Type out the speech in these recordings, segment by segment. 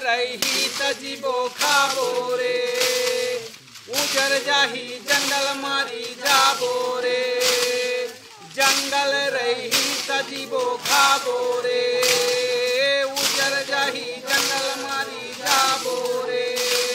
रही तजीबो खाबो रे, उजर जाही जंगल मारी जाबो रे, जंगल रही तजीबो खाबो रे, उजर जाही जंगल मारी जाबो रे,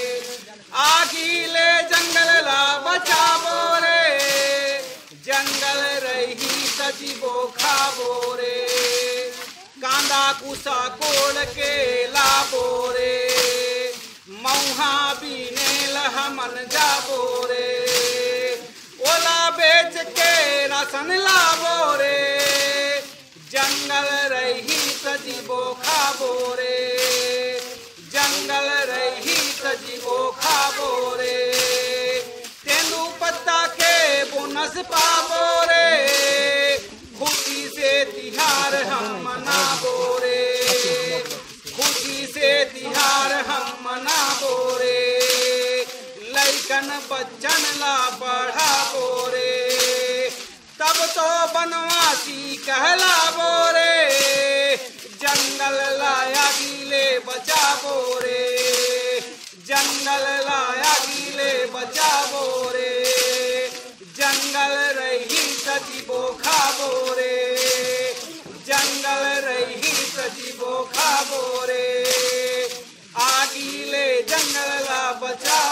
आगीले जंगल ला बचाबो रे, जंगल रही तजीबो खाबो रे, कांदा कुसा कोड़ के लाबो रे, मऊहा बीने लहमन जाबो रे, ओला बेच के राशन लाबो रे, जंगल रही तजीबो खाबो रे, जंगल रही तजीबो खाबो रे, तेंदू पत्ता के बोनस पाबो रे, खुशी से तिहार हम मनाबो रे, खुशी से तिहार हम मनाबो रे, लइकन बच्चन ला बढ़ाबो रे, तब तो बनवासी कहलाबो रे, जंगल लाया गीले बचाबो रे, जंगल लाया गीले बचाबो रे, जंगल रही तजीबो खाबो रे, जंगल रही तजीबो खाबो रे, आगीले जंगल ला बचा